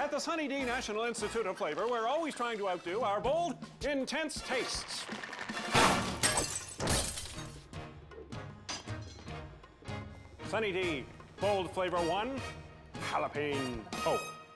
At the Sunny D National Institute of Flavor, we're always trying to outdo our bold, intense tastes. Sunny D, bold flavor 1, Jalapeno.